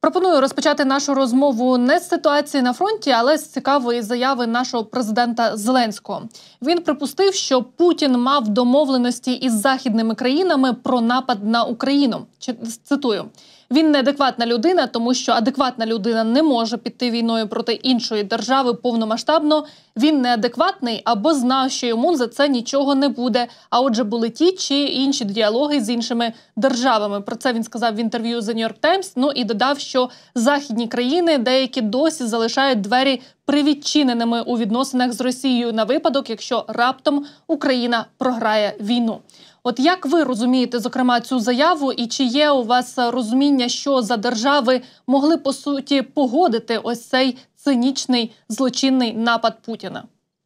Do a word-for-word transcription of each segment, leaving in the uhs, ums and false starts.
Пропоную розпочати нашу розмову не з ситуації на фронті, але з цікавої заяви нашого президента Зеленського. Він припустив, що Путін мав домовленості із західними країнами про напад на Україну. Цитую. Він неадекватна людина, тому що адекватна людина не може піти війною проти іншої держави повномасштабно. Він неадекватний або знав, що йому за це нічого не буде. А отже, були ті чи інші діалоги з іншими державами. Про це він сказав в інтерв'ю The New York Times. Ну і додав, що західні країни деякі досі залишають двері привідчиненими у відносинах з Росією на випадок, якщо раптом Україна програє війну. От як ви розумієте, зокрема, цю заяву, і чи є у вас розуміння, що за держави могли, по суті, погодити ось цей цинічний, злочинний напад Путіна?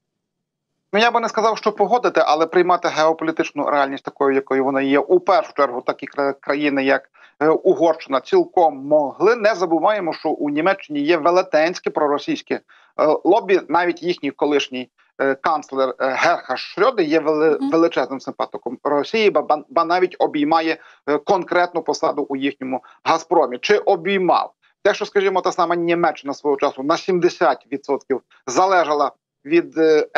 Ну, я би не сказав, що погодити, але приймати геополітичну реальність такою, якою вона є. У першу чергу такі країни, як Угорщина, цілком могли. Не забуваємо, що у Німеччині є велетенське проросійське лобі, навіть їхній колишній канцлер Герхард Шрьодер є величезним симпатиком Росії, ба, ба навіть обіймає конкретну посаду у їхньому Газпромі. Чи обіймав? Те, що, скажімо, та сама Німеччина свого часу на сімдесят відсотків залежала від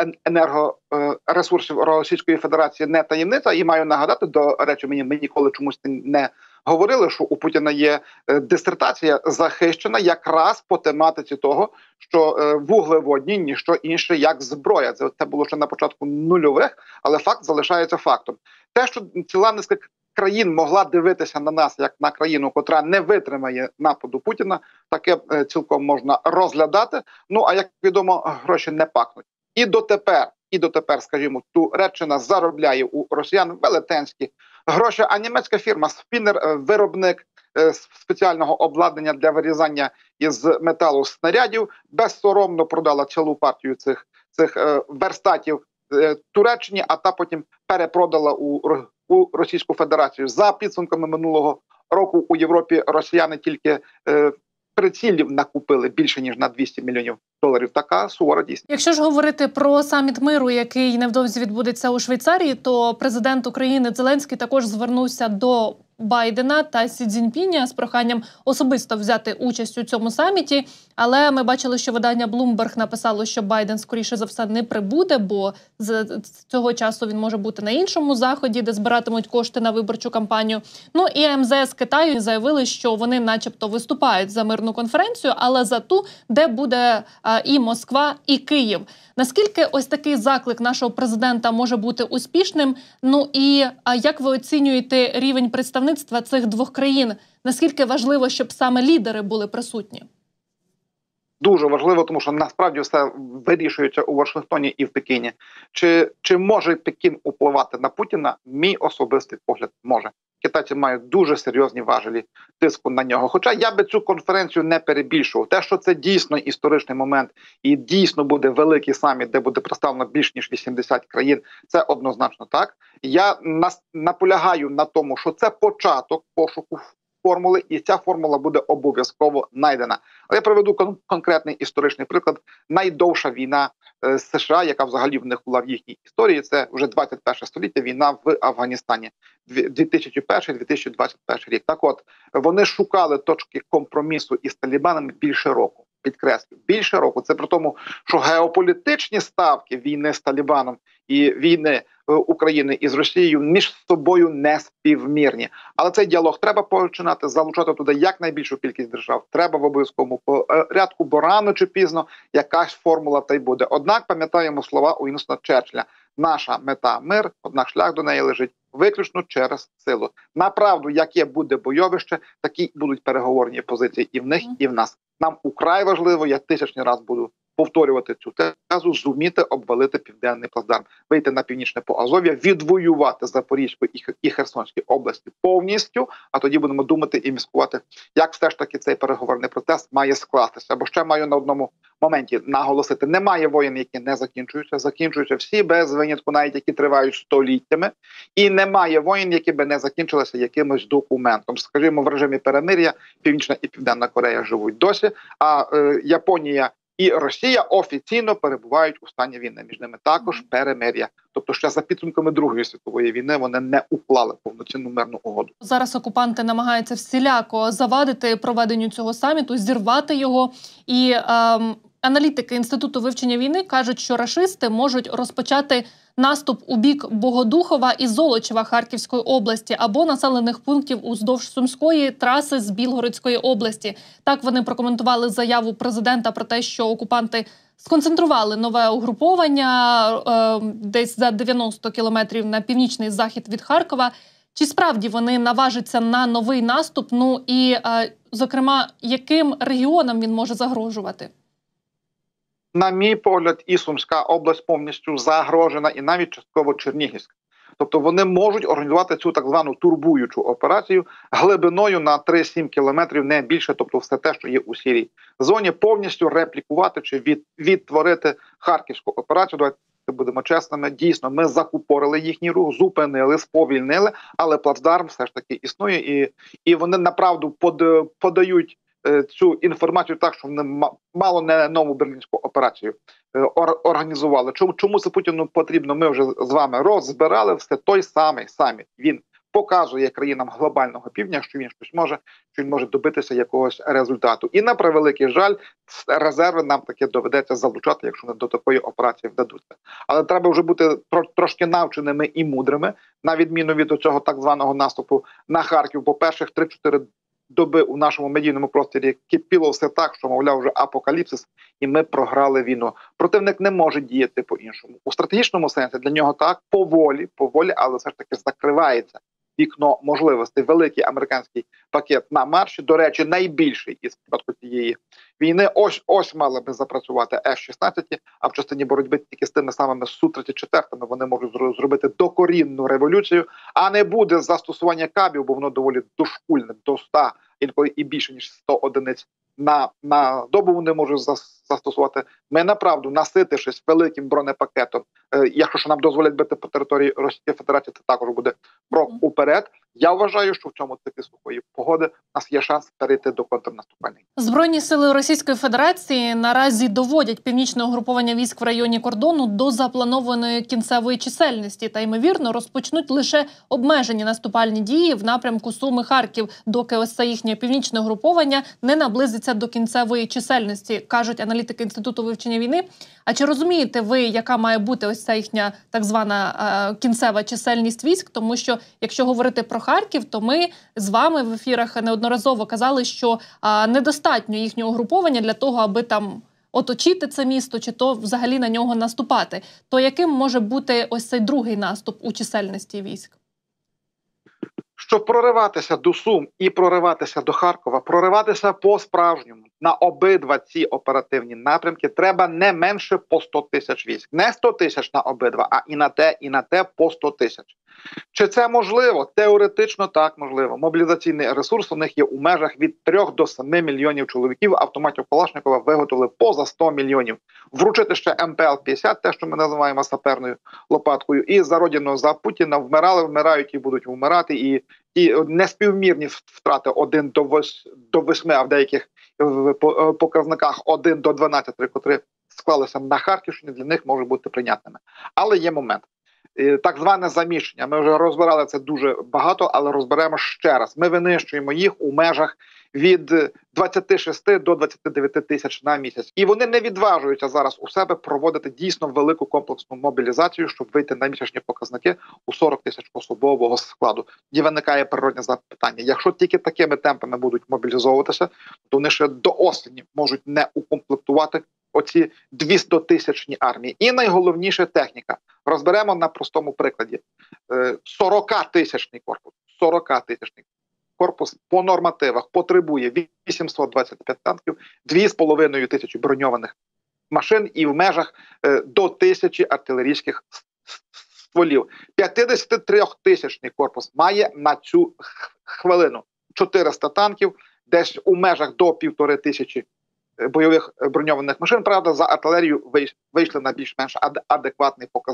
енергоресурсів Російської Федерації, не таємниця. І маю нагадати, до речі, мені, мені ніколи чомусь не говорили, що у Путіна є дисертація захищена якраз по тематиці того, що вуглеводні – ніщо інше, як зброя. Це, це було ще на початку нульових, але факт залишається фактом. Те, що ціла низка країн могла дивитися на нас, як на країну, котра не витримає нападу Путіна, таке цілком можна розглядати. Ну, а як відомо, гроші не пахнуть. І дотепер, і дотепер, скажімо, Туреччина заробляє у росіян велетенські гроші, а німецька фірма Спіннер, виробник спеціального обладнання для вирізання із металу снарядів, безсоромно продала цілу партію цих, цих верстатів Туреччині, а та потім перепродала у, у Російську Федерацію. За підсумками минулого року у Європі росіяни тільки е, прицілів накупили більше, ніж на двісті мільйонів доларів. Така сувора дійсність. Якщо ж говорити про саміт миру, який невдовзі відбудеться у Швейцарії, то президент України Зеленський також звернувся до Байдена та Сі Цзіньпіня з проханням особисто взяти участь у цьому саміті. Але ми бачили, що видання Bloomberg написало, що Байден, скоріше за все, не прибуде, бо з цього часу він може бути на іншому заході, де збиратимуть кошти на виборчу кампанію. Ну і ем зе ес Китаю заявили, що вони начебто виступають за мирну конференцію, але за ту, де буде а, і Москва, і Київ. Наскільки ось такий заклик нашого президента може бути успішним? Ну і а як ви оцінюєте рівень представництва цих двох країн? Наскільки важливо, щоб саме лідери були присутні? Дуже важливо, тому що насправді все вирішується у Вашингтоні і в Пекіні. Чи, чи може Пекін впливати на Путіна? Мій особистий погляд – може. Китайці мають дуже серйозні важелі тиску на нього. Хоча я би цю конференцію не перебільшував. Те, що це дійсно історичний момент і дійсно буде великий саміт, де буде представлено більш ніж вісімдесят країн, це однозначно так. Я нас, наполягаю на тому, що це початок пошуку формули, і ця формула буде обов'язково знайдена. Але я приведу кон конкретний історичний приклад. Найдовша війна е, США, яка взагалі в них була в їхній історії, це вже двадцять перше століття, війна в Афганістані, дві тисячі перший - дві тисячі двадцять перший рік. Так от, вони шукали точки компромісу із талібанами більше року. Підкреслю, більше року. Це при тому, що геополітичні ставки війни з Талібаном і війни України із Росією між собою не співмірні. Але цей діалог треба починати, залучати туди якнайбільшу кількість держав. Треба в обов'язковому порядку, бо рано чи пізно якась формула та й буде. Однак пам'ятаємо слова Уінстона Черчилля. Наша мета – мир, однак шлях до неї лежить виключно через силу. Направду, яке буде бойовище, такі будуть переговорні позиції і в них, і в нас. Нам украй важливо, я тисячний раз буду повторювати цю тезу, зуміти обвалити Південний плацдарм, вийти на північне Поазов'я, відвоювати Запорізьку і Херсонську області повністю, а тоді будемо думати і міскувати, як все ж таки цей переговорний процес має скластися. Бо ще маю на одному моменті наголосити, немає воєн, які не закінчуються, закінчуються всі без винятку, навіть які тривають століттями, і немає воєн, які би не закінчилися якимось документом. Скажімо, в режимі перемир'я Північна і Південна Корея живуть досі, а е, Японія і Росія офіційно перебувають у стані війни. Між ними також перемир'я. Тобто ще за підсумками Другої світової війни вони не уклали повноцінну мирну угоду. Зараз окупанти намагаються всіляко завадити проведенню цього саміту, зірвати його. І ем, аналітики Інституту вивчення війни кажуть, що рашисти можуть розпочати наступ у бік Богодухова і Золочева Харківської області або населених пунктів уздовж Сумської траси з Білгородської області. Так вони прокоментували заяву президента про те, що окупанти сконцентрували нове угруповання е, десь за дев'яносто кілометрів на північний захід від Харкова. Чи справді вони наважаться на новий наступ? Ну і, е, зокрема, яким регіонам він може загрожувати? На мій погляд, і Сумська область повністю загрожена, і навіть частково Чернігівська. Тобто вони можуть організувати цю так звану турбуючу операцію глибиною на три-сім кілометрів, не більше, тобто все те, що є у сірій зоні, повністю реплікувати чи від, відтворити Харківську операцію. Давайте будемо чесними, дійсно, ми закупорили їхній рух, зупинили, сповільнили, але плацдарм все ж таки існує, і, і вони направду под, подають цю інформацію так, що вони мало не нову берлінську операцію ор організували. Чому, чому це Путіну потрібно? Ми вже з вами розбирали все той самий саміт. Він показує країнам глобального півдня, що він щось може, що він може добитися якогось результату. І на превеликий жаль, резерви нам таки доведеться залучати, якщо не до такої операції вдадуться. Але треба вже бути трошки навченими і мудрими, на відміну від цього так званого наступу на Харків, бо перших три-чотири доби у нашому медійному просторі кипіло все так, що, мовляв, вже апокаліпсис, і ми програли війну. Противник не може діяти по-іншому. У стратегічному сенсі для нього так, поволі, поволі, але все ж таки закривається вікно можливостей. Великий американський пакет на марші, до речі, найбільший із початку цієї війни. Ось, ось мали би запрацювати С шістнадцять, а в частині боротьби тільки з тими самими Су тридцять чотири вони можуть зробити докорінну революцію, а не буде застосування кабів, бо воно доволі дошкульне, до ста, інколи і більше, ніж сто одиниць на, на добу вони можуть застосувати. Ми, направду, наситившись великим бронепакетом, е, якщо що нам дозволять бити по території Російської Федерації, це також буде крок уперед. Я вважаю, що в цьому циклі сухої погоди у нас є шанс перейти до контрнаступальної. Збройні сили Російської Федерації наразі доводять північне угруповання військ в районі кордону до запланованої кінцевої чисельності та, ймовірно, розпочнуть лише обмежені наступальні дії в напрямку Суми-Харків, доки ось це їхнє північне угруповання не наблизиться до кінцевої чисельності, кажуть аналітики Інституту вивчення війни. А чи розумієте ви, яка має бути ось ця їхня так звана е, кінцева чисельність військ? Тому що, якщо говорити про Харків, то ми з вами в ефірах неодноразово казали, що е, недостатньо їхнього угруповання для того, аби там оточити це місто, чи то взагалі на нього наступати. То яким може бути ось цей другий наступ у чисельності військ? Щоб прориватися до Сум і прориватися до Харкова, прориватися по-справжньому на обидва ці оперативні напрямки, треба не менше по сто тисяч військ. Не сто тисяч на обидва, а і на те, і на те по сто тисяч. Чи це можливо? Теоретично так можливо. Мобілізаційний ресурс у них є у межах від трьох до семи мільйонів чоловіків, автоматів Калашникова виготовили поза сто мільйонів. Вручити ще Ем Пе Ел п'ятдесят, те, що ми називаємо саперною лопаткою, і за родину, за Путіна вмирали, вмирають і будуть вмирати, і, і неспівмірні втрати один до восьми, а в деяких показниках один до дванадцяти, котрі склалися на Харківщині, для них можуть бути прийнятними. Але є момент. Так зване заміщення. Ми вже розбирали це дуже багато, але розберемо ще раз. Ми винищуємо їх у межах від двадцяти шести до двадцяти дев'яти тисяч на місяць. І вони не відважуються зараз у себе проводити дійсно велику комплексну мобілізацію, щоб вийти на місячні показники у сорок тисяч особового складу. І виникає природне запитання. Якщо тільки такими темпами будуть мобілізовуватися, то вони ще до осені можуть не укомплектувати оці двістотисячні армії. І найголовніше техніка. Розберемо на простому прикладі. сорокатисячний корпус. сорокатисячний корпус по нормативах потребує вісімсот двадцять п'ять танків, дві з половиною тисячі броньованих машин і в межах до тисячі артилерійських стволів. п'ятдесятитритисячний корпус має на цю хвилину чотириста танків, десь у межах до півтори тисячі бойових броньованих машин. Правда, за артилерію вийшли на більш-менш адекватний показник.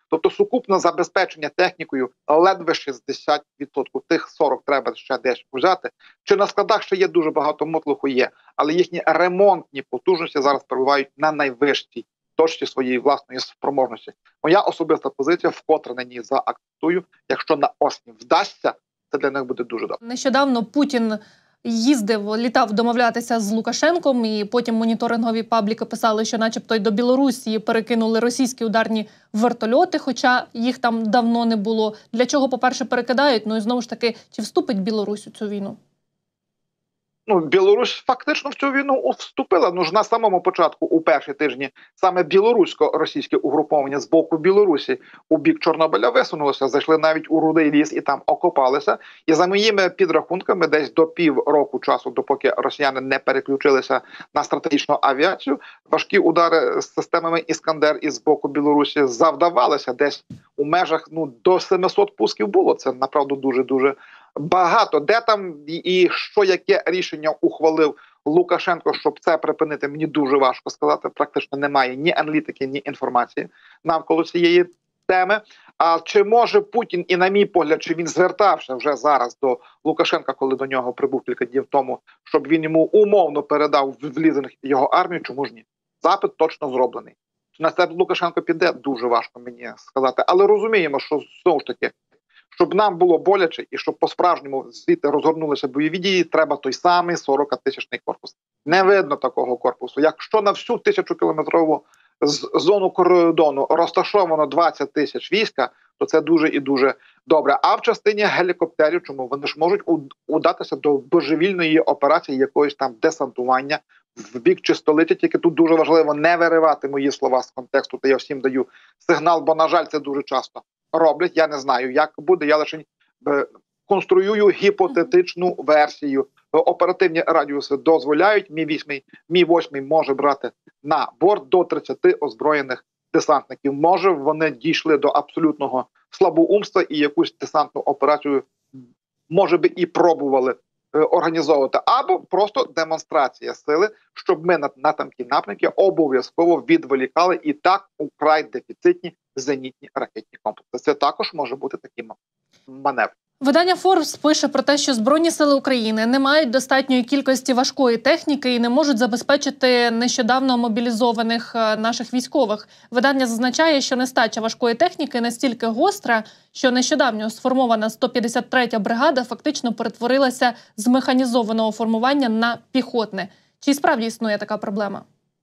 Тобто сукупне забезпечення технікою ледве шістдесят відсотків. Тих сорок треба ще десь взяти. Чи на складах ще є дуже багато мотлуху є, але їхні ремонтні потужності зараз перебувають на найвищій точці своєї власної спроможності. Моя особиста позиція, вкотре на ній заакцентую, якщо на осінь вдасться, це для них буде дуже добре. Нещодавно Путін їздив, літав домовлятися з Лукашенком, і потім моніторингові пабліки писали, що начебто й до Білорусі перекинули російські ударні вертольоти, хоча їх там давно не було. Для чого, по-перше, перекидають? Ну і знову ж таки, чи вступить Білорусь у цю війну? Ну, Білорусь фактично в цю війну вступила. Ну ж на самому початку, у перші тижні, саме білорусько-російське угруповання з боку Білорусі у бік Чорнобиля висунулося, зайшли навіть у Рудий ліс і там окопалися. І за моїми підрахунками, десь до пів року часу, допоки росіяни не переключилися на стратегічну авіацію, важкі удари з системами «Іскандер» із боку Білорусі завдавалися десь у межах ну до семисот пусків було. Це, направду, дуже-дуже багато. Де там і що, яке рішення ухвалив Лукашенко, щоб це припинити, мені дуже важко сказати. Практично немає ні аналітики, ні інформації навколо цієї теми. А чи може Путін, і на мій погляд, чи він звертався вже зараз до Лукашенка, коли до нього прибув кілька днів тому, щоб він йому умовно передав влізених його армію, чому ж ні? Запит точно зроблений. На це Лукашенко піде, дуже важко мені сказати. Але розуміємо, що знову ж таки, щоб нам було боляче і щоб по-справжньому звідти розгорнулися бойові дії, треба той самий сорокатисячний корпус. Не видно такого корпусу. Якщо на всю тисячокілометрову зону кордону розташовано двадцять тисяч війська, то це дуже і дуже добре. А в частині гелікоптерів, чому вони ж можуть удатися до божевільної операції якоїсь там десантування в бік чи столиці, тільки тут дуже важливо не виривати мої слова з контексту, та я всім даю сигнал, бо, на жаль, це дуже часто роблять. Я не знаю, як буде, я лише конструюю гіпотетичну версію. Оперативні радіуси дозволяють, Мі вісім, Мі вісім може брати на борт до тридцяти озброєних десантників. Може, вони дійшли до абсолютного слабоумства і якусь десантну операцію, може би, і пробували е, організовувати. Або просто демонстрація сили, щоб ми на, на тамті напрямки обов'язково відволікали і так украй дефіцитні зенітні ракетні комплекси. Це також може бути такий маневр. Видання Forbes пише про те, що Збройні сили України не мають достатньої кількості важкої техніки і не можуть забезпечити нещодавно мобілізованих наших військових. Видання зазначає, що нестача важкої техніки настільки гостра, що нещодавно сформована сто п'ятдесят третя бригада фактично перетворилася з механізованого формування на піхотне. Чи справді існує така проблема?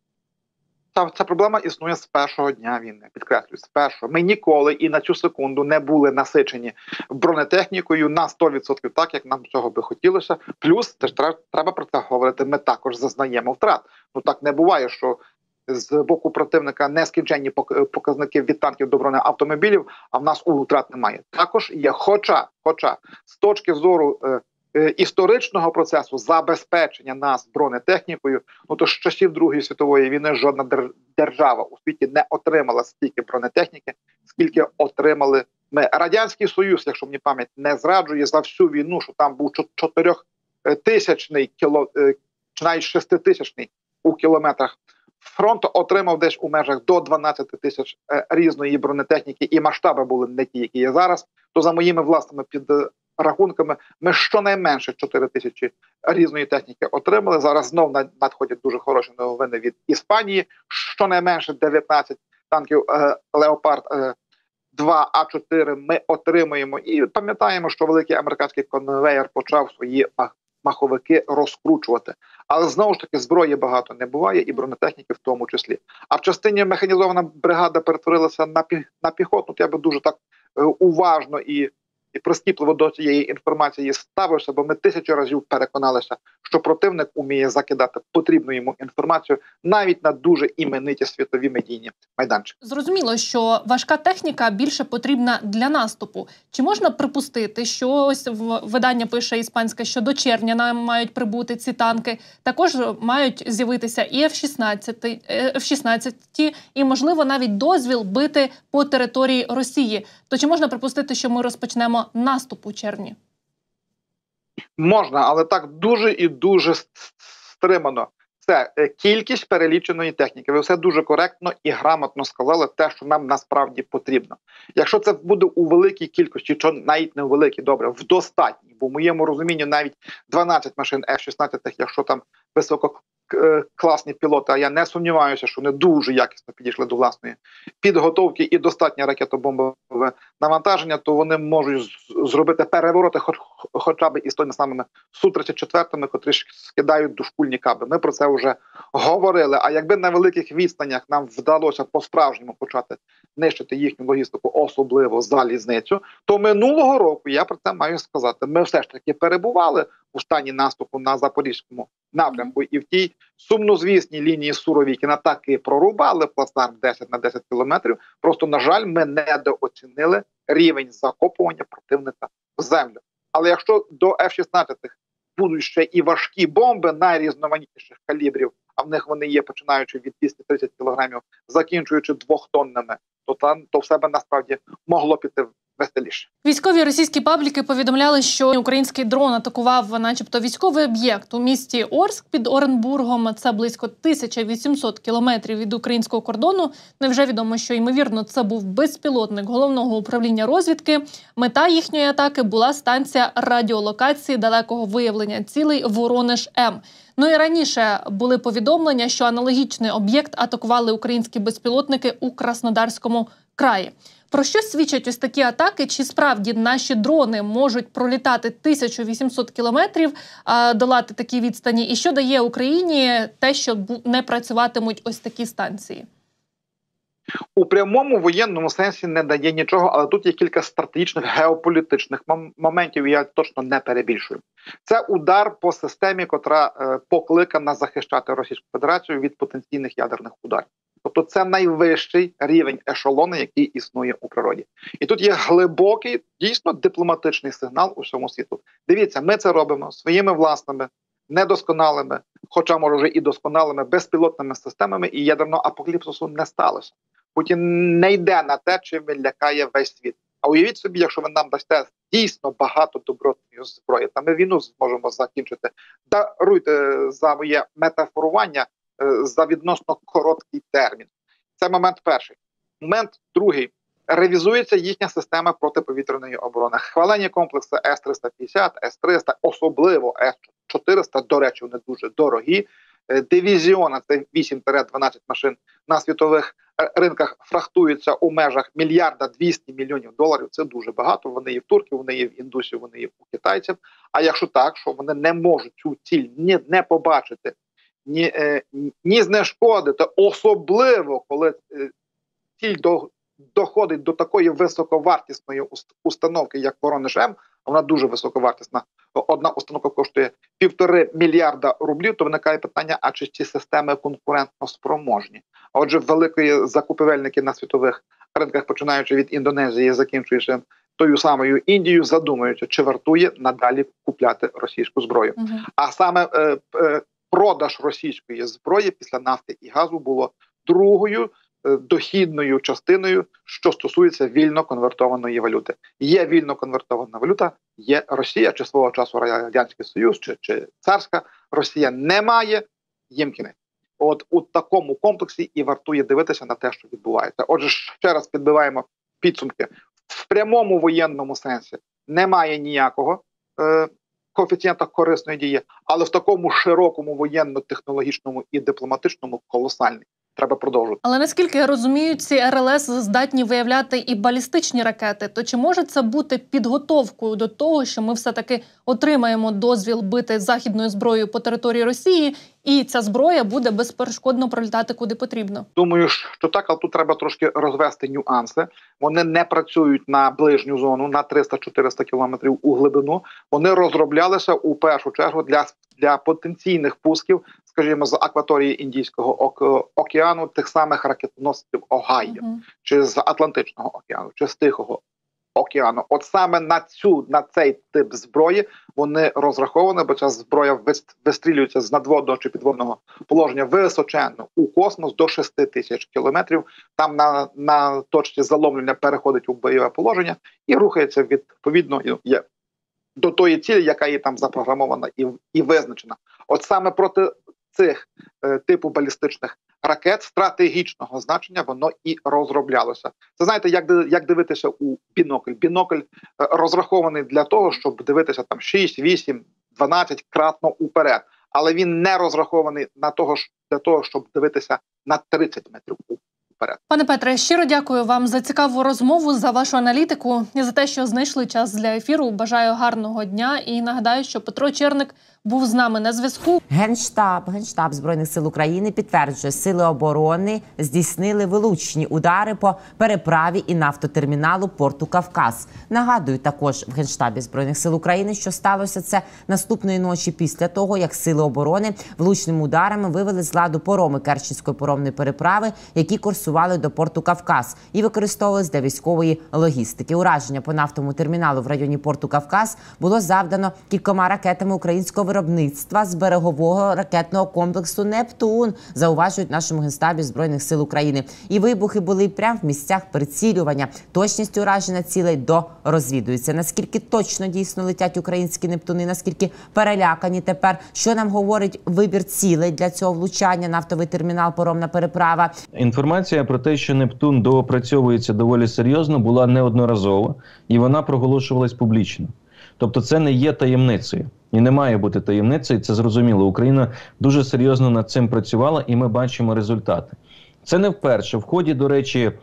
Ця, ця проблема існує з першого дня війни, підкреслюю, з першого. Ми ніколи і на цю секунду не були насичені бронетехнікою на сто відсотків так, як нам цього би хотілося. Плюс, теж треба, треба про це говорити, ми також зазнаємо втрат. Ну так не буває, що з боку противника нескінченні показники від танків до бронеавтомобілів, а в нас у втрат немає. Також є, хоча, хоча з точки зору е, історичного процесу забезпечення нас бронетехнікою, ну то з часів Другої світової війни жодна держава у світі не отримала стільки бронетехніки, скільки отримали ми. Радянський Союз, якщо мені пам'ять не зраджує, за всю війну, що там був чотирьохтисячний кіло, чи навіть шеститисячний у кілометрах фронту, отримав десь у межах до дванадцяти тисяч різної бронетехніки, і масштаби були не ті, які є зараз, то за моїми власними під рахунками, ми щонайменше чотири тисячі різної техніки отримали. Зараз знов надходять дуже хороші новини від Іспанії. Щонайменше дев'ятнадцять танків е, Леопард е, два А чотири ми отримуємо. І пам'ятаємо, що великий американський конвеєр почав свої маховики розкручувати. Але знову ж таки зброї багато не буває, і бронетехніки в тому числі. А в частині механізована бригада перетворилася на, пі, на піхотну. Я би дуже так е, уважно і і прискіпливо до цієї інформації ставився, бо ми тисячу разів переконалися, що противник уміє закидати потрібну йому інформацію навіть на дуже імениті світові медійні майданчики. Зрозуміло, що важка техніка більше потрібна для наступу. Чи можна припустити, що ось видання пише іспанське, що до червня нам мають прибути ці танки, також мають з'явитися і Ф шістнадцять, і, можливо, навіть дозвіл бити по території Росії. То чи можна припустити, що ми розпочнемо наступ у червні? Можна, але так дуже і дуже стримано. Це е, кількість переліченої техніки. Ви все дуже коректно і грамотно сказали те, що нам насправді потрібно. Якщо це буде у великій кількості, чи навіть не у великій, добре, в достатній, бо в моєму розумінні навіть дванадцять машин Ф шістнадцять, якщо там висококласні пілоти, а я не сумніваюся, що вони дуже якісно підійшли до власної підготовки і достатнє ракетобомбове навантаження, то вони можуть зробити перевороти хоч, хоча б із тими самими Су тридцять чотири, котрі скидають дошкульні каби. Ми про це вже говорили. А якби на великих відстанях нам вдалося по-справжньому почати нищити їхню логістику, особливо залізницю, то минулого року, я про це маю сказати, ми все ж таки перебували у стані наступу на Запорізькому напрямку, і в тій сумнозвісній лінії Суровікіна таки прорубали плацдарм десять на десять кілометрів. Просто, на жаль, ми недооцінили рівень закопування противника в землю. Але якщо до Ф шістнадцять будуть ще і важкі бомби найрізноманітніших калібрів, а в них вони є, починаючи від двісті тридцять кілограмів, закінчуючи двохтонними, то там то в себе насправді могло піти веселіше. Військові російські пабліки повідомляли, що український дрон атакував начебто військовий об'єкт у місті Орськ під Оренбургом. Це близько тисяча вісімсот кілометрів від українського кордону. Невже відомо, що, ймовірно, це був безпілотник Головного управління розвідки. Мета їхньої атаки була станція радіолокації далекого виявлення цілей Воронеж-М. Ну і раніше були повідомлення, що аналогічний об'єкт атакували українські безпілотники у Краснодарському краї. Про що свідчать ось такі атаки? Чи справді наші дрони можуть пролітати тисячу вісімсот кілометрів, долати такі відстані? І що дає Україні те, що не працюватимуть ось такі станції? У прямому воєнному сенсі не дає нічого, але тут є кілька стратегічних геополітичних моментів, і я точно не перебільшую. Це удар по системі, котра е, покликана захищати Російську Федерацію від потенційних ядерних ударів. Тобто це найвищий рівень ешелону, який існує у природі. І тут є глибокий, дійсно дипломатичний сигнал усьому світу. Дивіться, ми це робимо своїми власними, недосконалими, хоча, може, вже і досконалими, безпілотними системами, і ядерного апокаліпсису не сталося. Путін не йде на те, чим він лякає весь світ. А уявіть собі, якщо ви нам дасте дійсно багато добротної зброї, та ми війну зможемо закінчити. Даруйте за моє метафорування, за відносно короткий термін. Це момент перший. Момент другий. Ревізується їхня система протиповітряної оборони. Хвалені комплекси С триста п'ятдесят, С триста, особливо С чотириста, до речі, вони дуже дорогі. Дивізіона, це вісім дванадцять машин, на світових ринках фрахтуються у межах мільярда двісті мільйонів доларів. Це дуже багато. Вони є в турків, вони є в індусів, вони є у китайців. А якщо так, що вони не можуть цю ціль ні, не побачити, ні, е, ні знешкодити, особливо коли е, ціль до, доходить до такої високовартісної установки, як Воронеж-М, вона дуже високовартісна. Одна установка коштує півтори мільярда рублів, то виникає питання, а чи ці системи конкурентно спроможні? Отже, великі закупівельники на світових ринках, починаючи від Індонезії, закінчуючи тою самою Індією, задумуються, чи вартує надалі купляти російську зброю. Угу. А саме е, е, продаж російської зброї після нафти і газу було другою дохідною частиною, що стосується вільно конвертованої валюти. Є вільно конвертована валюта, є Росія, чи свого часу Радянський Союз, чи, чи царська Росія. Немає, їм кінець. От у такому комплексі і вартує дивитися на те, що відбувається. Отже, ще раз підбиваємо підсумки. В прямому воєнному сенсі немає ніякого е, коефіцієнта корисної дії, але в такому широкому воєнно-технологічному і дипломатичному колосальний. Треба продовжувати. Але наскільки я розумію, ці Р Л С здатні виявляти і балістичні ракети, то чи може це бути підготовкою до того, що ми все-таки отримаємо дозвіл бити західною зброєю по території Росії, і ця зброя буде безперешкодно пролітати куди потрібно? Думаю, що так, але тут треба трошки розвести нюанси. Вони не працюють на ближню зону, на триста-чотириста кілометрів у глибину. Вони розроблялися у першу чергу для, для потенційних пусків, скажімо, з акваторії Індійського океану, тих самих ракетоносців Огайо, uh-huh. чи з Атлантичного океану, чи з Тихого океану. От саме на цю, на цей тип зброї вони розраховані, бо ця зброя вистрілюється з надводного чи підводного положення височенно у космос до шести тисяч кілометрів. Там на, на точці заломлення переходить у бойове положення і рухається відповідно є, до тої цілі, яка є там запрограмована і, і визначена. От саме проти цих е, типу балістичних ракет стратегічного значення, воно і розроблялося. Це, знаєте, як, як дивитися у бінокль. Бінокль е, розрахований для того, щоб дивитися там шість, вісім, дванадцять кратно уперед. Але він не розрахований на того, для того, щоб дивитися на тридцять метрів уперед. Пане Петре, щиро дякую вам за цікаву розмову, за вашу аналітику і за те, що знайшли час для ефіру. Бажаю гарного дня і нагадаю, що Петро Черник був з нами на зв'язку. Генштаб, Генштаб Збройних сил України підтверджує, сили оборони здійснили вилучні удари по переправі і нафтотерміналу порту Кавказ. Нагадую також в Генштабі Збройних сил України, що сталося це наступної ночі після того, як сили оборони влучними ударами вивели з ладу пароми Керченської паромної переправи, які курсували до порту Кавказ і використовувались для військової логістики. Ураження по нафтовому терміналу в районі порту Кавказ було завдано кількома ракетами українського виробництва з берегового ракетного комплексу «Нептун», зауважують в нашому Генштабі Збройних сил України. І вибухи були прямо в місцях прицілювання. Точність ураження цілей дорозвідується. Наскільки точно дійсно летять українські «Нептуни», наскільки перелякані тепер, що нам говорить вибір цілей для цього влучання, нафтовий термінал, паромна переправа. Інформація про те, що «Нептун» доопрацьовується доволі серйозно, була неодноразова, і вона проголошувалась публічно. Тобто це не є таємницею. І не має бути таємницею, це зрозуміло. Україна дуже серйозно над цим працювала, і ми бачимо результати. Це не вперше. В ході, до речі,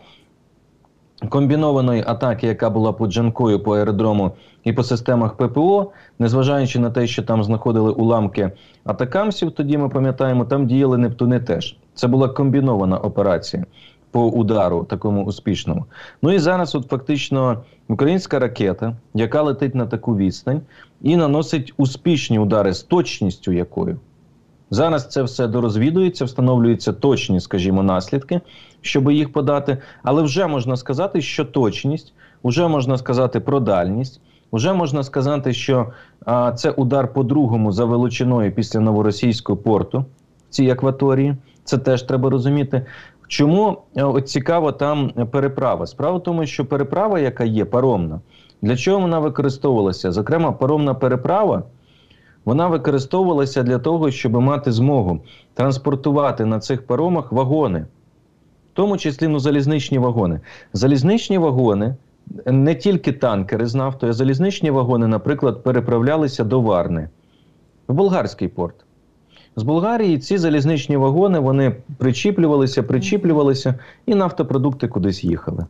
комбінованої атаки, яка була по Джанкою, по аеродрому і по системах ППО, незважаючи на те, що там знаходили уламки атакамсів, тоді ми пам'ятаємо, там діяли «Нептуни» теж. Це була комбінована операція по удару такому успішному. Ну і зараз от фактично українська ракета, яка летить на таку відстань і наносить успішні удари з точністю якою. Зараз це все дорозвідується, встановлюються точні, скажімо, наслідки, щоб їх подати. Але вже можна сказати, що точність, вже можна сказати про дальність, вже можна сказати, що а, це удар по другому за величиною після Новоросійського порту в цій акваторії. Це теж треба розуміти. Чому от цікаво там переправа? Справа в тому, що переправа, яка є, паромна, для чого вона використовувалася? Зокрема, паромна переправа, вона використовувалася для того, щоб мати змогу транспортувати на цих паромах вагони. В тому числі, ну, залізничні вагони. Залізничні вагони, не тільки танкери з нафтою, а залізничні вагони, наприклад, переправлялися до Варни, в болгарський порт. З Болгарії ці залізничні вагони, вони причіплювалися, причіплювалися, і нафтопродукти кудись їхали.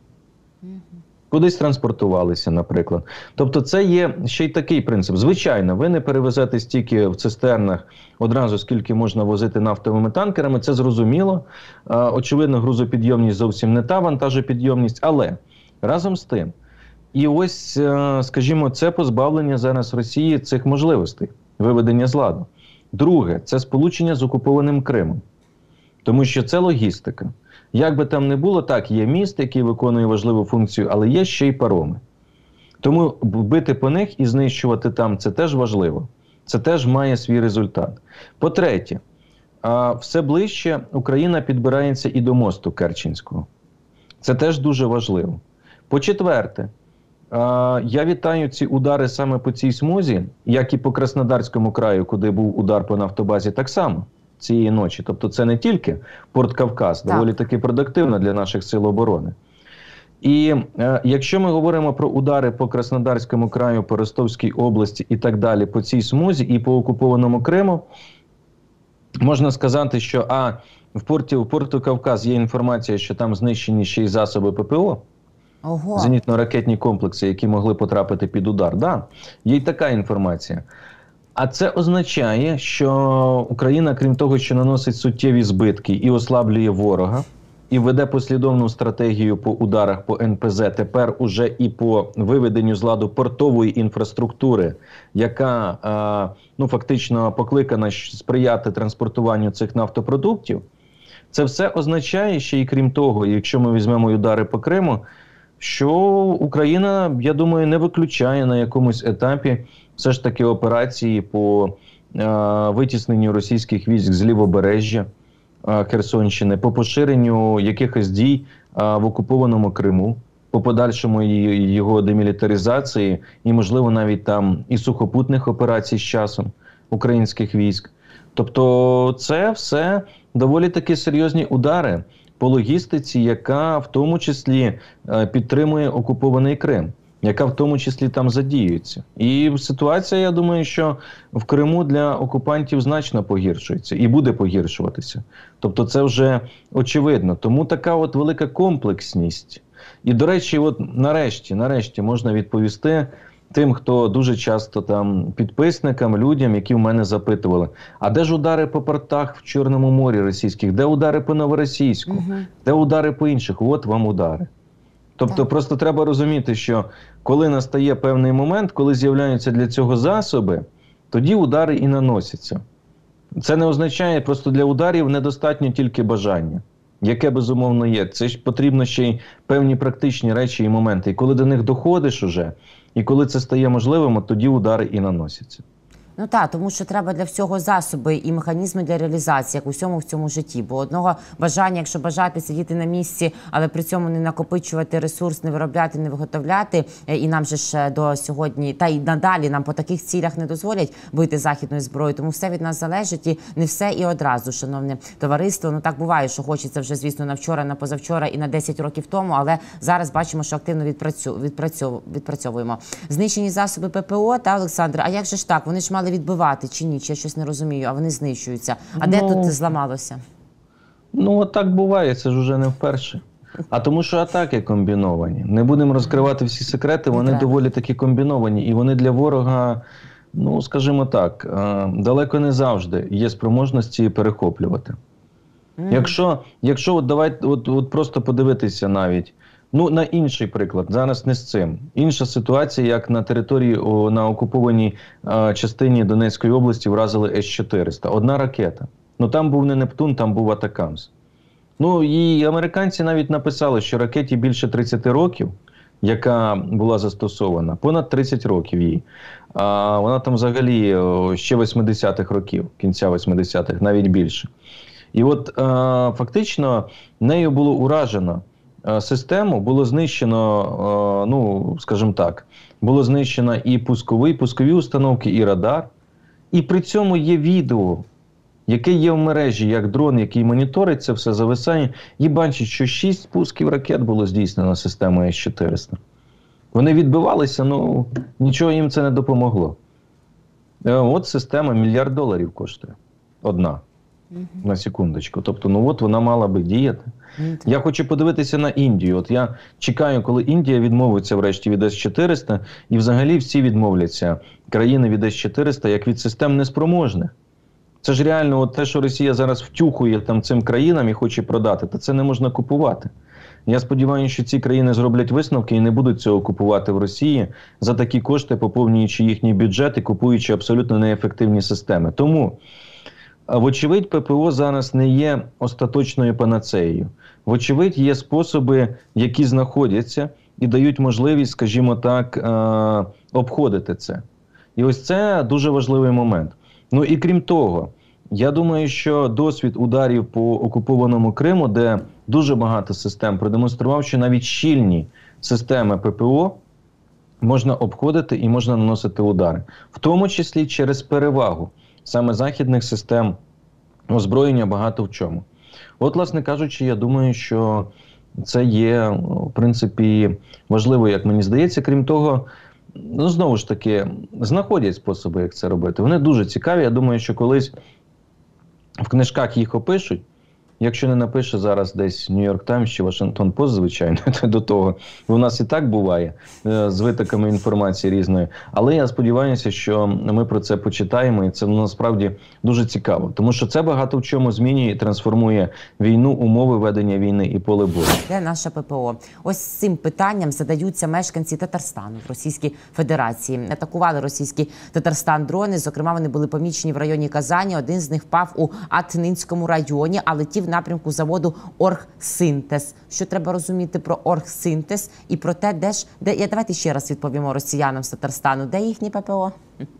Кудись транспортувалися, наприклад. Тобто це є ще й такий принцип. Звичайно, ви не перевезете стільки в цистернах одразу, скільки можна возити нафтовими танкерами, це зрозуміло. Очевидно, грузопідйомність зовсім не та вантажопідйомність, але разом з тим. І ось, скажімо, це позбавлення зараз Росії цих можливостей, виведення з ладу. Друге, це сполучення з окупованим Кримом. Тому що це логістика. Як би там не було, так, є міст, який виконує важливу функцію, але є ще й пароми. Тому бити по них і знищувати там – це теж важливо. Це теж має свій результат. По-третє, все ближче Україна підбирається і до мосту Керченського. Це теж дуже важливо. По-четверте, я вітаю ці удари саме по цій смузі, як і по Краснодарському краю, куди був удар по нафтобазі, так само цієї ночі. Тобто це не тільки порт Кавказ, так. Доволі таки продуктивно для наших сил оборони. І е, якщо ми говоримо про удари по Краснодарському краю, по Ростовській області і так далі, по цій смузі і по окупованому Криму, можна сказати, що а, в порті, в порту Кавказ є інформація, що там знищені ще й засоби ППО, Ого. зенітно-ракетні комплекси, які могли потрапити під удар. Да, є й така інформація. А це означає, що Україна, крім того, що наносить суттєві збитки і ослаблює ворога, і веде послідовну стратегію по ударах по ен пе зет, тепер уже і по виведенню з ладу портової інфраструктури, яка а, ну, фактично покликана сприяти транспортуванню цих нафтопродуктів, це все означає ще і крім того, якщо ми візьмемо удари по Криму, що Україна, я думаю, не виключає на якомусь етапі все ж таки операції по е, витісненню російських військ з лівобережжя е, Херсонщини, по поширенню якихось дій е, в окупованому Криму, по подальшому його демілітаризації і, можливо, навіть там і сухопутних операцій з часом українських військ. Тобто це все доволі таки серйозні удари по логістиці, яка в тому числі підтримує окупований Крим, яка в тому числі там задіюється. І ситуація, я думаю, що в Криму для окупантів значно погіршується і буде погіршуватися. Тобто це вже очевидно. Тому така от велика комплексність. І, до речі, от нарешті, нарешті можна відповісти тим, хто дуже часто там підписникам, людям, які в мене запитували, а де ж удари по портах в Чорному морі російських, де удари по Новоросійську, угу. де удари по інших, от вам удари. Тобто так. Просто треба розуміти, що коли настає певний момент, коли з'являються для цього засоби, тоді удари і наносяться. Це не означає, просто для ударів недостатньо тільки бажання, яке безумовно є. Це ж потрібно ще й певні практичні речі і моменти. І коли до них доходиш уже, і коли це стає можливим, тоді удари і наносяться. Ну так, тому що треба для всього засоби і механізми для реалізації, як у всьому в цьому житті. Бо одного бажання, якщо бажати сидіти на місці, але при цьому не накопичувати ресурс, не виробляти, не виготовляти, і нам же ж до сьогодні, та й надалі нам по таких цілях не дозволять бити західною зброєю. Тому все від нас залежить і не все і одразу, шановне товариство. Ну так буває, що хочеться вже, звісно, на вчора, на позавчора і на десять років тому, але зараз бачимо, що активно відпрацю... відпрацьов... відпрацьовуємо. Знищені засоби ППО, та, Олександр, а як же ж так? Вони ж мали відбивати чи ні? Чи я щось не розумію, а вони знищуються. А ну, де тут зламалося? Ну, от так буває, це ж уже не вперше. А тому, що атаки комбіновані. Не будемо розкривати всі секрети, вони доволі таки комбіновані. І вони для ворога, ну, скажімо так, далеко не завжди є спроможності перехоплювати. Mm. Якщо, якщо от давайте от, от просто подивитися навіть, ну, на інший приклад, зараз не з цим. Інша ситуація, як на території, о, на окупованій а, частині Донецької області вразили С чотириста. Одна ракета. Ну, там був не Нептун, там був Атакамс. Ну, і американці навіть написали, що ракеті більше тридцяти років, яка була застосована, понад тридцять років їй. А вона там взагалі о, ще восьмидесятих років, кінця восьмидесятих, навіть більше. І от а, фактично нею було уражено систему, було знищено, ну, скажімо так, було знищено і пускові, пускові установки, і радар. І при цьому є відео, яке є в мережі, як дрон, який моніторить це все, зависає, і бачить, що шість пусків ракет було здійснено системою С чотириста. Вони відбивалися, ну, нічого їм це не допомогло. От система мільярд доларів коштує. Одна. Mm-hmm. На секундочку. Тобто, ну от вона мала би діяти. Mm-hmm. Я хочу подивитися на Індію. От я чекаю, коли Індія відмовиться врешті від С чотириста, і взагалі всі відмовляться, країни від С чотириста, як від систем неспроможних. Це ж реально от те, що Росія зараз втюхує там цим країнам і хоче продати, то це не можна купувати. Я сподіваюся, що ці країни зроблять висновки і не будуть цього купувати в Росії за такі кошти, поповнюючи їхній бюджет і купуючи абсолютно неефективні системи. Тому вочевидь, ППО зараз не є остаточною панацеєю. Вочевидь, є способи, які знаходяться і дають можливість, скажімо так, обходити це. І ось це дуже важливий момент. Ну і крім того, я думаю, що досвід ударів по окупованому Криму, де дуже багато систем продемонстрував, що навіть щільні системи ППО можна обходити і можна наносити удари. В тому числі через перевагу саме західних систем озброєння багато в чому. От, власне кажучи, я думаю, що це є, в принципі, важливо, як мені здається. Крім того, ну, знову ж таки, знаходять способи, як це робити. Вони дуже цікаві. Я думаю, що колись в книжках їх опишуть. Якщо не напише зараз десь Нью-Йорк Таймс чи Вашингтон Пост, звичайно, то до того. У нас і так буває з витоками інформації різної. Але я сподіваюся, що ми про це почитаємо, і це насправді дуже цікаво. Тому що це багато в чому змінює і трансформує війну, умови ведення війни і поле бою. Де наша ППО? Ось з цим питанням задаються мешканці Татарстану в Російській Федерації. Атакували російський Татарстан дрони, зокрема вони були помічені в районі Казані, один з них впав у Атнинському районі, а летів напрямку заводу «Оргсинтез». Що треба розуміти про «Оргсинтез» і про те, де ж... Де, я, давайте ще раз відповімо росіянам з Татарстану. Де їхні ППО?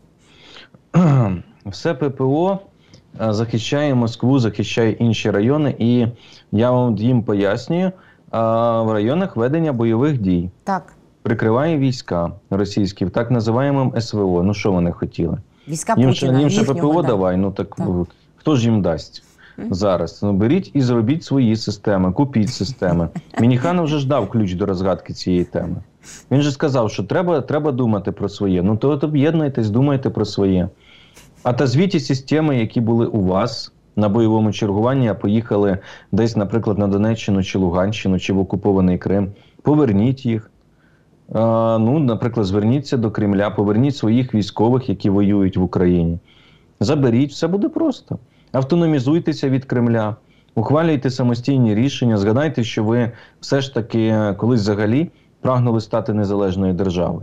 Все ППО захищає Москву, захищає інші райони. І я вам їм пояснюю, в районах ведення бойових дій. Так. Прикриває війська російські в так називаємому С В О. Ну що вони хотіли? Війська їм Путіна, ще, їм ще їхнього, ППО да. давай, ну так, так. Хто ж їм дасть зараз? Ну, беріть і зробіть свої системи, купіть системи. Мініханов вже ж дав ключ до розгадки цієї теми. Він же сказав, що треба, треба думати про своє. Ну, то от об'єднуйтесь, думайте про своє. А та звіті системи, які були у вас на бойовому чергуванні, а поїхали десь, наприклад, на Донеччину чи Луганщину, чи в окупований Крим, поверніть їх. А, ну, наприклад, зверніться до Кремля, поверніть своїх військових, які воюють в Україні. Заберіть, все буде просто. Автономізуйтеся від Кремля, ухвалюйте самостійні рішення, згадайте, що ви все ж таки колись взагалі прагнули стати незалежною державою.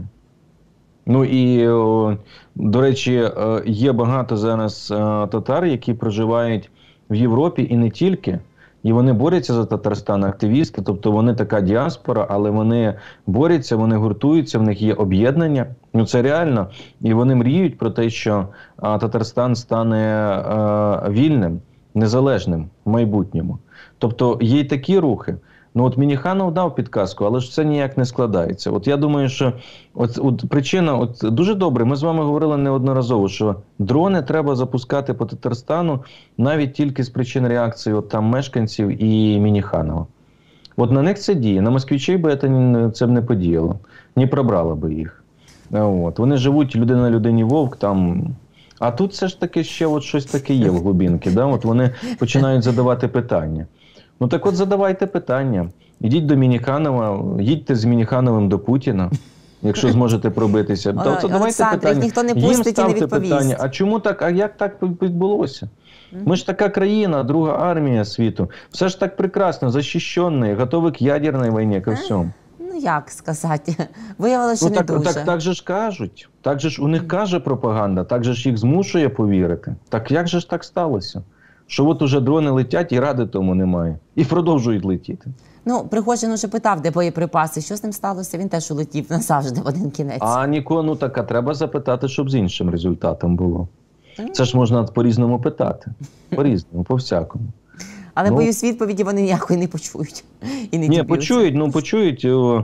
Ну і, о, до речі, є багато зараз татар, які проживають в Європі і не тільки. І вони борються за Татарстан, активісти, тобто вони така діаспора, але вони борються, вони гуртуються, в них є об'єднання. Ну це реально. І вони мріють про те, що а, Татарстан стане а, вільним, незалежним в майбутньому. Тобто є й такі рухи. Ну от Мініханов дав підказку, але ж це ніяк не складається. От я думаю, що от, от причина, от дуже добре, ми з вами говорили неодноразово, що дрони треба запускати по Татарстану навіть тільки з причин реакції от там мешканців і Мініханова. От на них це діє, на москвичей би це, це б не подіяло, не пробрало би їх. От. Вони живуть людина на людині вовк там. А тут все ж таки ще от щось таке є в глибинці, да? От вони починають задавати питання. Ну так от задавайте питання. Ідіть до Мініханова, їдьте з Мініхановим до Путіна, якщо зможете пробитися. О, то, то давайте питання. Їх ніхто не Їм пустить і не ставте відповість. питання, а чому так, а як так відбулося? Ми ж така країна, друга армія світу. Все ж так прекрасно, захищені, готові к ядерній війні, ко всьому. Ну як сказати, виявилося, що ну, не так, дуже. Так, так же ж кажуть, так же ж у них каже пропаганда, так же ж їх змушує повірити. Так як же ж так сталося? Що от уже дрони летять і ради тому немає. І продовжують летіти. Ну, Пригожин уже питав, де боєприпаси. Що з ним сталося? Він теж улетів назавжди в один кінець. А нікого, ну так, а треба запитати, щоб з іншим результатом було. Це ж можна по-різному питати. По-різному, по-всякому. Але, ну, боюсь, відповіді вони ніякої не почують. І не Ні, почують, ну почують. О,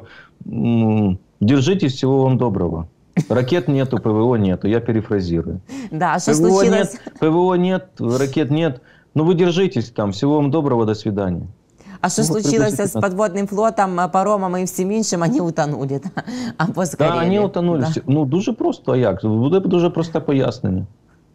м, держитесь, всего вам доброго. Ракет нету, ПВО нету, я перефразирую. Да, а що ПВО случилось? нет, ПВО нет, ракет нет. Ну вы держитесь там, всего вам доброго, до свидания. А що Ну, случилося з приблизительно. підводним флотом, паромами і всім іншим, вони утонули. Да? Або Так, да, вони утонули. Да. Всі- Ну дуже просто, а як? Буде дуже просте пояснення.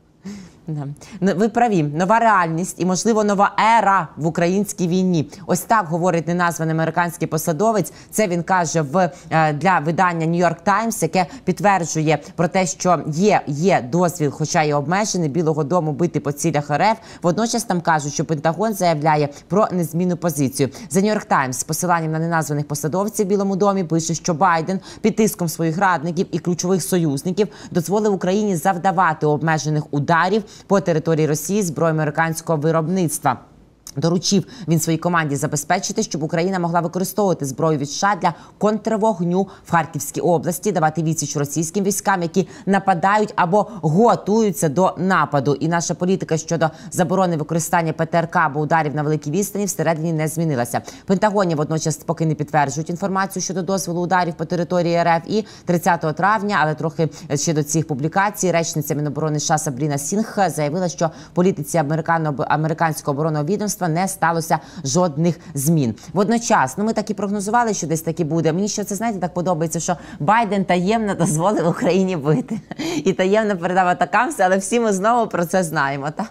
Да. Ну, ви праві. Нова реальність і, можливо, нова ера в українській війні. Ось так говорить неназваний американський посадовець. Це він каже в, е, для видання New York Times, яке підтверджує про те, що є, є дозвіл, хоча й обмежений, Білого дому бити по цілях РФ. Водночас там кажуть, що Пентагон заявляє про незмінну позицію. The New York Times з посиланням на неназваних посадовців в Білому домі пише, що Байден під тиском своїх радників і ключових союзників дозволив Україні завдавати обмежених ударів по території Росії зброї американського виробництва. Доручив він своїй команді забезпечити, щоб Україна могла використовувати зброю від США для контрвогню в Харківській області, давати відсіч російським військам, які нападають або готуються до нападу. І наша політика щодо заборони використання ПТРК або ударів на великій відстані всередині не змінилася. Пентагоні водночас поки не підтверджують інформацію щодо дозволу ударів по території РФ. І тридцятого травня, але трохи ще до цих публікацій, речниця Міноборони США Сабріна Сінг заявила, що в політиці американського оборонного відомства не сталося жодних змін. Водночас, ну ми так і прогнозували, що десь таки буде. Мені ще це, знаєте, так подобається, що Байден таємно дозволив Україні бити. І таємно передав атакамси, але всі ми знову про це знаємо, так?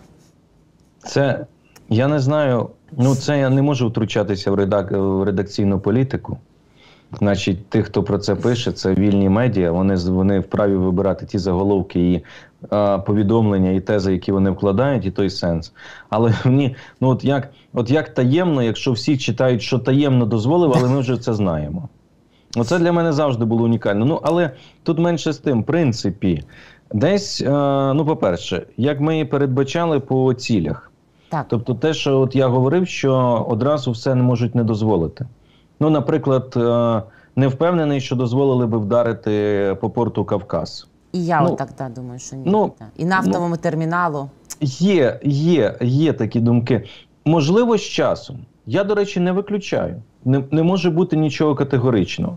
Це, я не знаю, ну це я не можу втручатися в, редак, в редакційну політику. Значить, тих, хто про це пише, це вільні медіа, вони, вони вправі вибирати ті заголовки і а, повідомлення, і тези, які вони вкладають, і той сенс. Але мені, ну от як, от як таємно, якщо всі читають, що таємно дозволив, але ми вже це знаємо. Оце для мене завжди було унікально. Ну, але тут менше з тим, в принципі, десь, а, ну, по-перше, як ми і передбачали по цілях. Так. Тобто те, що от я говорив, що одразу все не можуть не дозволити. Ну, наприклад, не впевнений, що дозволили би вдарити по порту Кавказ. І я ну, отак так думаю, що ні. Ну, і нафтовому ну, терміналу. Є, є, є такі думки. Можливо, з часом. Я, до речі, не виключаю. Не, не може бути нічого категоричного.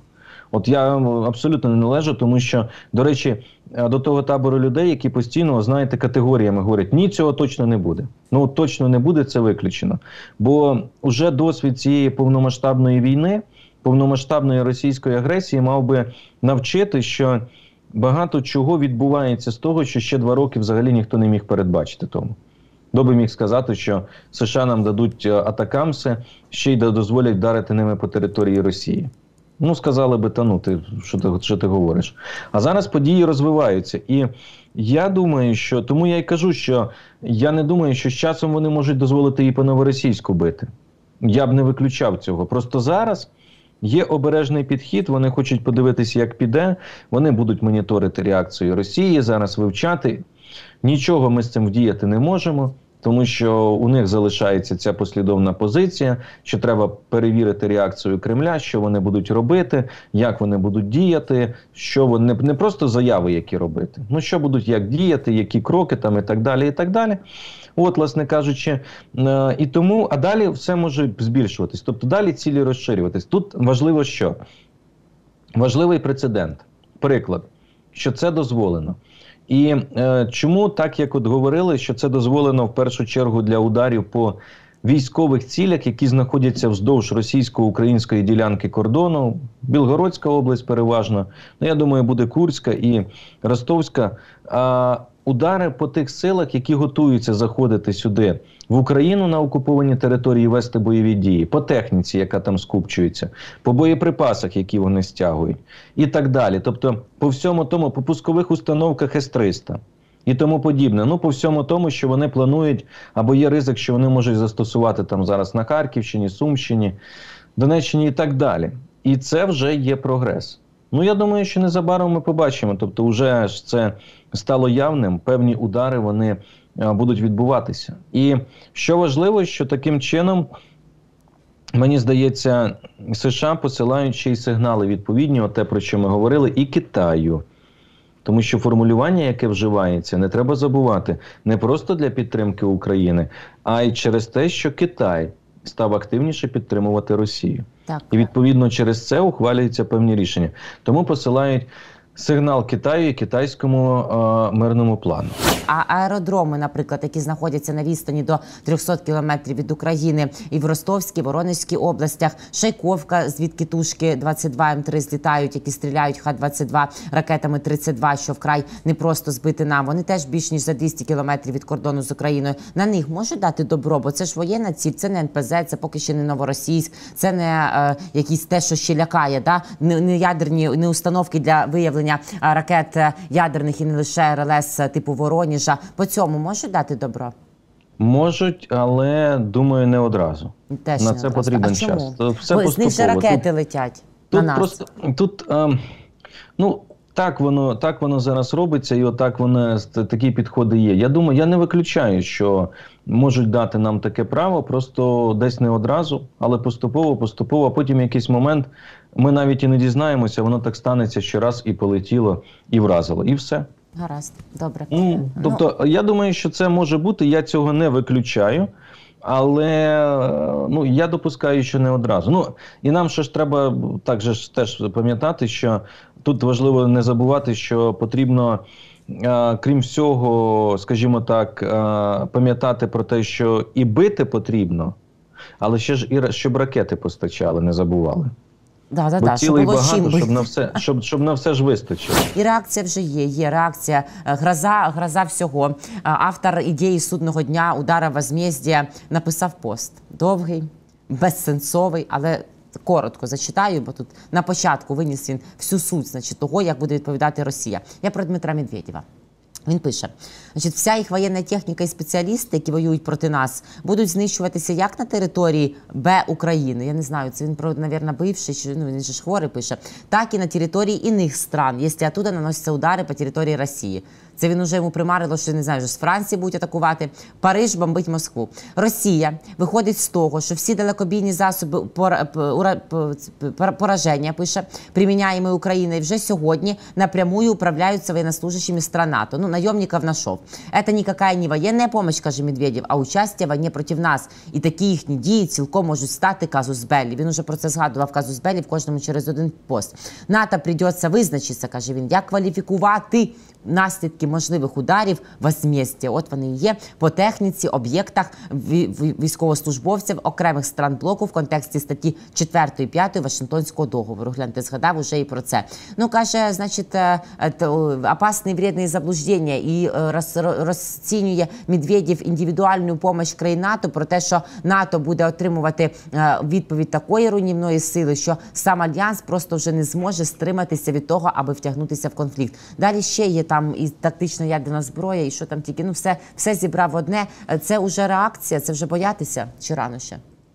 От я абсолютно не належу, тому що, до речі, до того табору людей, які постійно, знаєте, категоріями говорять, ні, цього точно не буде. Ну, точно не буде, це виключено. Бо вже досвід цієї повномасштабної війни, повномасштабної російської агресії мав би навчити, що багато чого відбувається з того, що ще два роки взагалі ніхто не міг передбачити тому. Хто би міг сказати, що США нам дадуть атакамси, ще й дозволять вдарити ними по території Росії. Ну, сказали би, та ну, ти, що, ти, що ти говориш. А зараз події розвиваються. І я думаю, що, тому я й кажу, що я не думаю, що з часом вони можуть дозволити і по новоросійську бити. Я б не виключав цього. Просто зараз є обережний підхід, вони хочуть подивитися, як піде, вони будуть моніторити реакцію Росії, зараз вивчати. Нічого ми з цим вдіяти не можемо, тому що у них залишається ця послідовна позиція, що треба перевірити реакцію Кремля, що вони будуть робити, як вони будуть діяти, що вони, не просто заяви, які робити, ну що будуть, як діяти, які кроки там і так далі, і так далі. От, власне кажучи, е, і тому, а далі все може збільшуватись, тобто далі цілі розширюватись. Тут важливо що? Важливий прецедент, приклад, що це дозволено. І е, чому так, як от говорили, що це дозволено в першу чергу для ударів по військових цілях, які знаходяться вздовж російсько-української ділянки кордону, Білгородська область переважно, ну, я думаю, буде Курська і Ростовська, а удари по тих силах, які готуються заходити сюди, в Україну на окуповані території, вести бойові дії, по техніці, яка там скупчується, по боєприпасах, які вони стягують, і так далі. Тобто, по всьому тому, по пускових установках С триста і тому подібне. Ну, по всьому тому, що вони планують, або є ризик, що вони можуть застосувати там зараз на Харківщині, Сумщині, Донеччині і так далі. І це вже є прогрес. Ну, я думаю, що незабаром ми побачимо. Тобто, вже ж це стало явним, певні удари, вони а, будуть відбуватися. І що важливо, що таким чином, мені здається, США посилають ще й сигнали відповідні, те, про що ми говорили, і Китаю. Тому що формулювання, яке вживається, не треба забувати, не просто для підтримки України, а й через те, що Китай став активніше підтримувати Росію. Так. І відповідно через це ухвалюються певні рішення. Тому посилають сигнал Китаю і китайському е, мирному плану. А аеродроми, наприклад, які знаходяться на відстані до трьохсот кілометрів від України, і в Ростовській, Воронезькій областях, Шайковка, звідки тушки двадцять два М три злітають, які стріляють Х двадцять два ракетами тридцять два, що вкрай непросто збити нам. Вони теж більш ніж за двісті кілометрів від кордону з Україною. На них можуть дати добро, бо це ж воєнна ціль, це не Н П З, це поки ще не Новоросійськ, це не е, якісь те, що ще лякає, да? не, не ядерні, не установки для виявлення ракет ядерних і не лише Р Л С типу Вороніжа. По цьому можуть дати добро? Можуть, але, думаю, не одразу. Теж на не це одразу. потрібен а час. Чому? Все Бо з них же ракети тут, летять тут на нас. Просто, тут, а, ну, так воно, так воно зараз робиться, і отак воно, такі підходи є. Я думаю, я не виключаю, що можуть дати нам таке право, просто десь не одразу, але поступово, поступово, а потім в якийсь момент ми навіть і не дізнаємося, воно так станеться, що раз і полетіло, і вразило, і все. Гаразд, добре. Ну, тобто, ну, я думаю, що це може бути, я цього не виключаю, але ну, я допускаю, що не одразу. Ну, і нам ще ж треба так же ж теж пам'ятати, що тут важливо не забувати, що потрібно, а, крім всього, скажімо так, а, пам'ятати про те, що і бити потрібно, але ще ж і щоб ракети постачали, не забували. Да, да, Бо да, цілий щоб багато, було щоб на, все, щоб, щоб на все ж вистачило. І реакція вже є, є реакція, гроза, гроза всього. Автор ідеї судного дня «Удара возмездія» написав пост. Довгий, безсенсовий, але коротко зачитаю, бо тут на початку виніс він всю суть, значить, того, як буде відповідати Росія. Я про Дмитра Медведєва. Він пише, значить, вся їх воєнна техніка і спеціалісти, які воюють проти нас, будуть знищуватися як на території Б України, я не знаю, це він, мабуть, бивший, чи, ну, він же ж хворий пише, так і на території інших стран, якщо оттуда наносяться удари по території Росії. Це він уже йому примарило, що, не знаю, що з Франції будуть атакувати. Париж бомбить Москву. Росія виходить з того, що всі далекобійні засоби пораження, пише, приміняємо Україною вже сьогодні напрямую управляються военнослужащими стран НАТО. Ну, наемников нашов. Это никакая не военная помощь, каже Медведєв, а участие в війні проти нас. І такі їхні дії цілком можуть стати казус беллі. Він уже про це згадував, казус беллі, в кожному через один пост. НАТО придеться визначитися, каже він, як кваліфікувати наслідки можливих ударів возмездя. От вони і є по техніці, об'єктах, військовослужбовців окремих стран блоку в контексті статті четвертої і п'ятої Вашингтонського договору. Гляньте, згадав уже і про це. Ну, каже, значить, опасні вредні заблуждення і роз, розцінює Медведєв індивідуальну допомогу країн НАТО про те, що НАТО буде отримувати відповідь такої руйнівної сили, що сам Альянс просто вже не зможе стриматися від того, аби втягнутися в конфлікт. Далі ще є там і тактична ядерна зброя, і що там тільки, ну все, все зібрав одне. Це вже реакція, це вже боятися чи рано ще?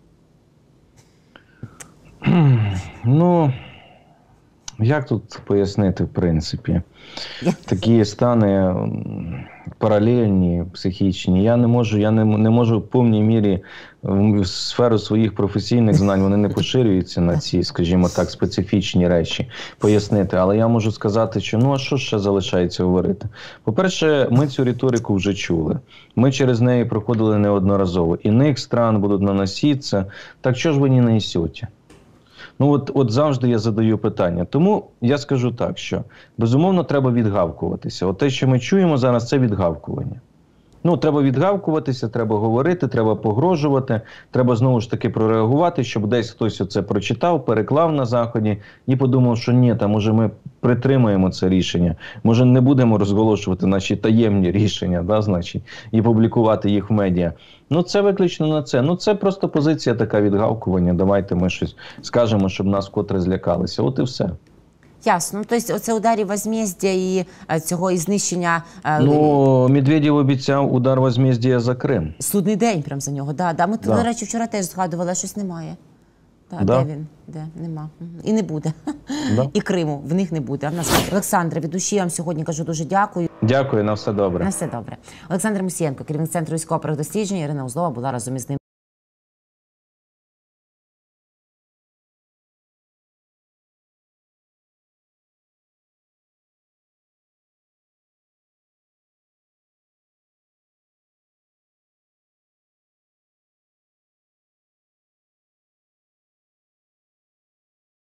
Ну, як тут пояснити, в принципі? Такі стани паралельні, психічні. Я не можу, я не, не можу в повній мірі в сферу своїх професійних знань, вони не поширюються на ці, скажімо так, специфічні речі пояснити. Але я можу сказати, що ну а що ще залишається говорити? По-перше, ми цю риторику вже чули. Ми через неї проходили неодноразово. Иных стран будуть наноситися. Так що ж ви не нанесете? Ну от, от завжди я задаю питання. Тому я скажу так, що безумовно треба відгавкуватися. От те, що ми чуємо зараз, це відгавкування. Ну, треба відгавкуватися, треба говорити, треба погрожувати, треба знову ж таки прореагувати, щоб десь хтось оце прочитав, переклав на Заході і подумав, що ні, та може ми притримаємо це рішення, може не будемо розголошувати наші таємні рішення, да, значить, і публікувати їх в медіа. Ну, це виключно на це. Ну, це просто позиція така відгавкування. Давайте ми щось скажемо, щоб нас вкотре злякалися. От і все. Ясно. Тобто оце ударів возмездя і цього і знищення... Ну, Медведєв обіцяв удар возмездя за Крим. Судний день прям за нього, да. да. Ми, да. до речі, вчора теж згадували, а щось немає. Да, да. Де він? Де? Нема. І не буде. Да. І Криму в них не буде. А в нас... Олександре, від душі я вам сьогодні кажу дуже дякую. Дякую, на все добре. На все добре. Олександр Мусієнко, керівник Центру військово-правих досліджень, Ірина Узлова була разом із ним.